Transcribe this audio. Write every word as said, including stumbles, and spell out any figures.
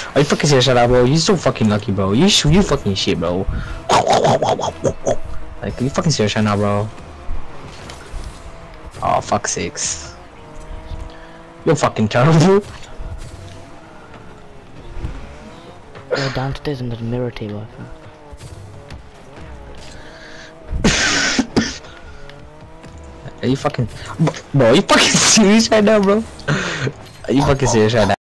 Are you fucking serious right now, bro? You so fucking lucky, bro. You sh you fucking shit, bro. Like, are you fucking serious right now, bro? Oh, fuck sakes. You're fucking terrible. Go downstairs in the mirror table, I think. Are you fucking... Bro, are you fucking serious right now, bro? Are you fucking serious right now?